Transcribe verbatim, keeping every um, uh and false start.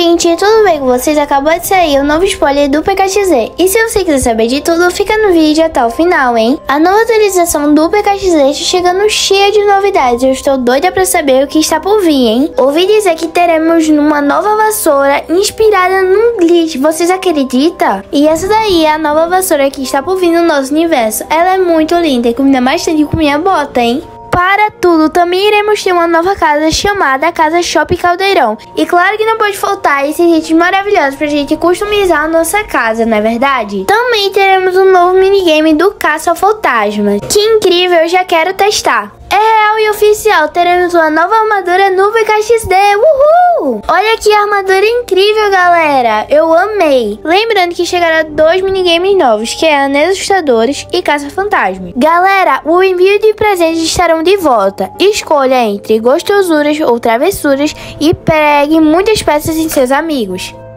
gente, tudo bem com vocês? Acabou de sair o novo spoiler do P K X Z. E se você quiser saber de tudo, fica no vídeo até o final, hein? A nova atualização do P K X Z está chegando cheia de novidades. Eu estou doida pra saber o que está por vir, hein? Ouvi dizer que teremos uma nova vassoura inspirada num glitch. Vocês acreditam? E essa daí é a nova vassoura que está por vir no nosso universo. Ela é muito linda e combina bastante com minha bota, hein? Para tudo, também iremos ter uma nova casa chamada Casa Shopping Caldeirão. E claro que não pode faltar esses itens maravilhosos pra gente customizar a nossa casa, não é verdade? Também teremos um novo minigame do Caça ao Fantasma. Que incrível, eu já quero testar. É real e oficial, teremos uma nova armadura no P K X D, uhul! Olha que armadura incrível, galera, eu amei! Lembrando que chegará dois minigames novos, que é Anéis Assustadores e Caça-Fantasmas. Galera, o envio de presentes estarão de volta. Escolha entre gostosuras ou travessuras e pegue muitas peças em seus amigos.